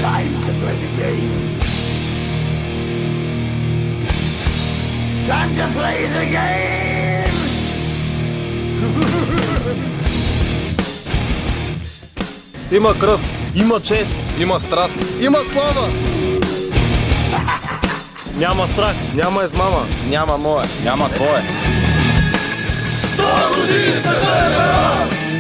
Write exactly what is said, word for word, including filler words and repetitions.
Time to play the game. Time to play the game. Има кръв, Има чест, има страст, има слава, Няма страх. няма измама. няма мое, няма твое. Сто години се